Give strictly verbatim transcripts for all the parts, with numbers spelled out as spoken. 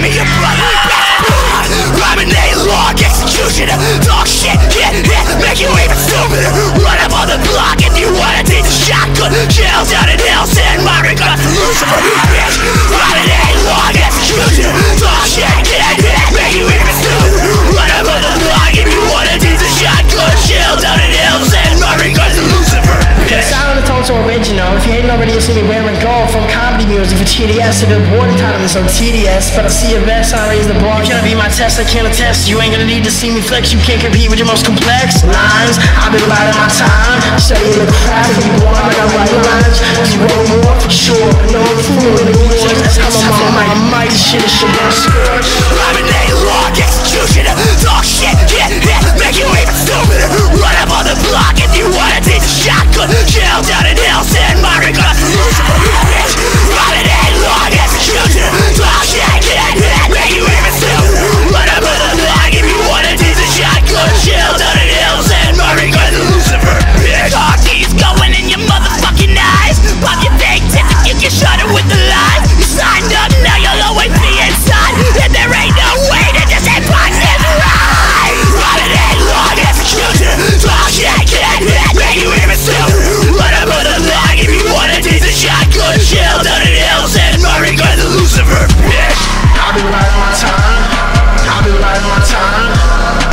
me your brother. Rhyming a long execution. Talk shit, hit, hit, make you even stupider. Run up on the block if you wanna take the shotgun. Chills down in hell, send my regards to Lucifer. Bitch, rhyming a long execution. Talk shit, hit, hit, make you even stupider. Run up on the block if you wanna take the shotgun. Chills down in hell, send my regards to Lucifer. The sound of the tone's so original. If you ain't already, you'll see me wearing gold from comedy music for T D S. The billboard title is so tedious, but I see your best, I raise the bar. You cannot be my test, I can't attest. You ain't gonna need to see me flex. You can't compete with your most complex lines. I've been riding my time, studying the craft. If you want, I got right lines. You want more for sure. No fool in the music. That's how I'm on my mic. This shit is so scorch. Rhyming a long execution. Talk shit, hit, hit, make you even stupider. Run up on the block if you wanna take the shotgun. Chill down in hell, send my regards to Lucifer. Bitch, rhyming a long execution. Talk shit, hit, hit, make you even stupider. Run up on the block if you wanna take the shotgun. Chill down in hell, send my regards to Lucifer. Bitch, all these going in your motherfucking eyes. Pop your fake ticket, you can shut it with the lies. You signed up, now you'll always be inside. And there ain't no way that this ain't fucking right. Rhyming a long execution. Talk shit, hit, hit, make you even stupider. Run up on the block if you wanna take the shotgun. Chill down in hell, send my regards to Lucifer. Bitch, I'll be riding my time. I'll be riding my time.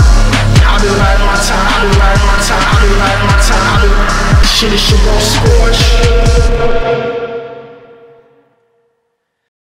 I'll be riding my time. I'll be riding my time. I'll be riding my time. I'll be... Shit is shit gon' score.